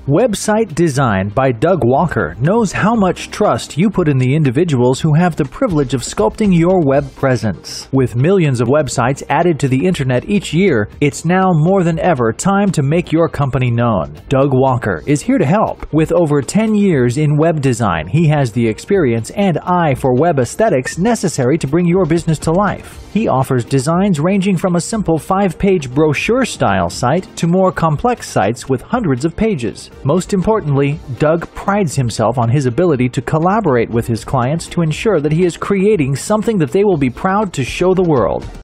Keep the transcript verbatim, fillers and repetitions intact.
Website Design by Doug Walker knows how much trust you put in the individuals who have the privilege of sculpting your web presence. With millions of websites added to the internet each year, it's now more than ever time to make your company known. Doug Walker is here to help. With over ten years in web design, he has the experience and eye for web aesthetics necessary to bring your business to life. He offers designs ranging from a simple five-page brochure-style site to more complex sites with hundreds of pages. Most importantly, Doug prides himself on his ability to collaborate with his clients to ensure that he is creating something that they will be proud to show the world.